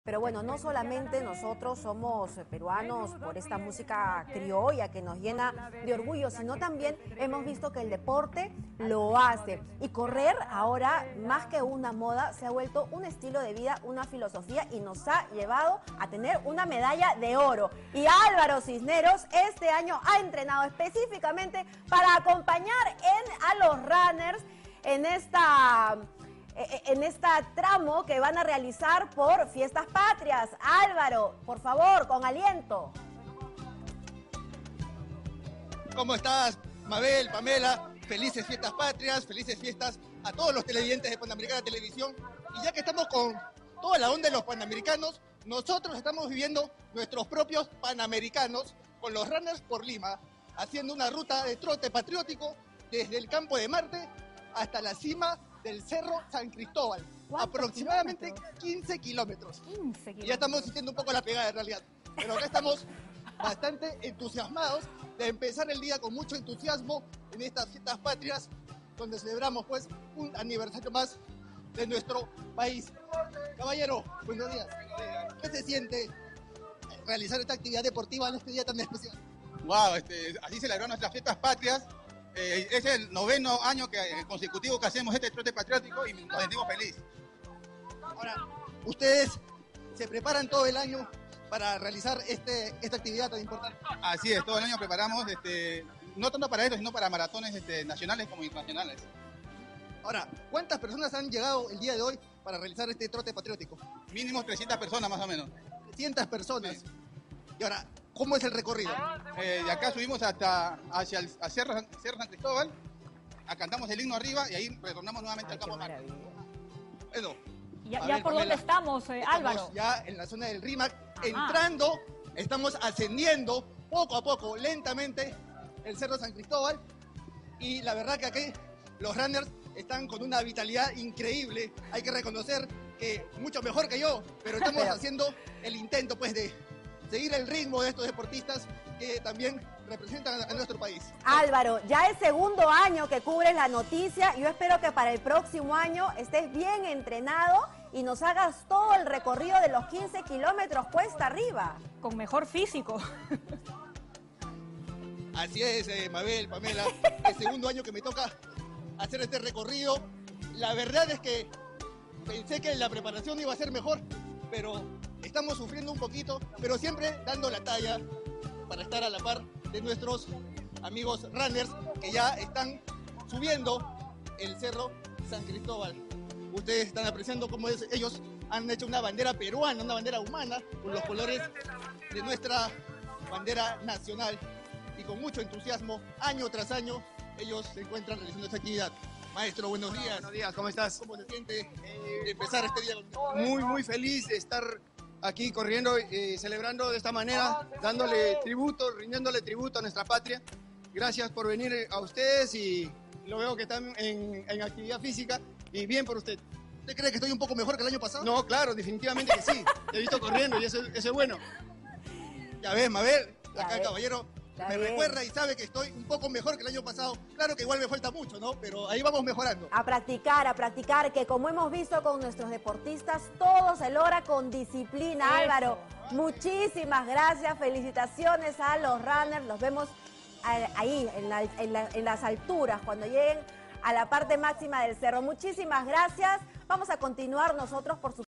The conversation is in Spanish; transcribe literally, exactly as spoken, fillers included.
Pero bueno, no solamente nosotros somos peruanos por esta música criolla que nos llena de orgullo, sino también hemos visto que el deporte lo hace. Y correr ahora, más que una moda, se ha vuelto un estilo de vida, una filosofía y nos ha llevado a tener una medalla de oro. Y Álvaro Cisneros este año ha entrenado específicamente para acompañar en, a los runners en esta... en este tramo que van a realizar por Fiestas Patrias. Álvaro, por favor, con aliento. ¿Cómo estás, Mabel, Pamela? Felices Fiestas Patrias, felices fiestas a todos los televidentes de Panamericana Televisión. Y ya que estamos con toda la onda de los panamericanos, nosotros estamos viviendo nuestros propios panamericanos con los Runners por Lima, haciendo una ruta de trote patriótico desde el campo de Marte hasta la cima del Cerro San Cristóbal, aproximadamente kilómetros? quince kilómetros. quince kilómetros. Y ya estamos sintiendo un poco la pegada en realidad, pero acá estamos bastante entusiasmados de empezar el día con mucho entusiasmo en estas Fiestas Patrias, donde celebramos pues un aniversario más de nuestro país. Caballero, buenos días. ¿Qué se siente realizar esta actividad deportiva en este día tan especial? Wow, este, así celebramos nuestras Fiestas Patrias. Eh, es el noveno año que, eh, consecutivo que hacemos este trote patriótico y nos sentimos felices. Ahora, ustedes se preparan todo el año para realizar este, esta actividad tan importante. Así es, todo el año preparamos, este, no tanto para esto, sino para maratones este, nacionales como internacionales. Ahora, ¿cuántas personas han llegado el día de hoy para realizar este trote patriótico? Mínimo trescientas personas más o menos. trescientas personas. Sí. Y ahora, ¿cómo es el recorrido? Eh, de acá subimos hasta hacia el a Cerro, Cerro San Cristóbal, cantamos el himno arriba y ahí retornamos nuevamente al campo Marte. Bueno, ¿Ya, ver, ya por Pamela, dónde estamos, eh, estamos Álvaro? ya en la zona del RIMAC, Ajá. entrando, estamos ascendiendo poco a poco, lentamente, el Cerro San Cristóbal. Y la verdad que aquí los runners están con una vitalidad increíble. Hay que reconocer que mucho mejor que yo, pero estamos haciendo el intento pues de seguir el ritmo de estos deportistas que también representan a nuestro país. Álvaro, ya es segundo año que cubres la noticia. Yo espero que para el próximo año estés bien entrenado y nos hagas todo el recorrido de los quince kilómetros cuesta arriba. Con mejor físico. Así es, eh, Mabel, Pamela, el segundo año que me toca hacer este recorrido. La verdad es que pensé que la preparación iba a ser mejor, pero estamos sufriendo un poquito, pero siempre dando la talla para estar a la par de nuestros amigos runners que ya están subiendo el Cerro San Cristóbal. Ustedes están apreciando cómo es, ellos han hecho una bandera peruana, una bandera humana, con los colores de nuestra bandera nacional. Y con mucho entusiasmo, año tras año, ellos se encuentran realizando esta actividad. Maestro, buenos días. Buenos días, ¿cómo estás? ¿Cómo se siente de empezar este día? Muy, muy feliz de estar aquí corriendo y eh, celebrando de esta manera, dándole tributo, rindiéndole tributo a nuestra patria. Gracias por venir a ustedes y lo veo que están en, en actividad física y bien por usted. ¿Usted cree que estoy un poco mejor que el año pasado? No, claro, definitivamente que sí. Te he visto corriendo y eso, eso es bueno. Ya ves, Mabel, Ya acá el ves. caballero Está me bien. recuerda y sabe que estoy un poco mejor que el año pasado. Claro que igual me falta mucho, ¿no? Pero ahí vamos mejorando. A practicar, a practicar, que como hemos visto con nuestros deportistas, todo se logra con disciplina. Eso. Álvaro, muchísimas gracias, felicitaciones a los runners, los vemos ahí, en, la- en la- en las alturas, cuando lleguen a la parte máxima del cerro. Muchísimas gracias, vamos a continuar nosotros por su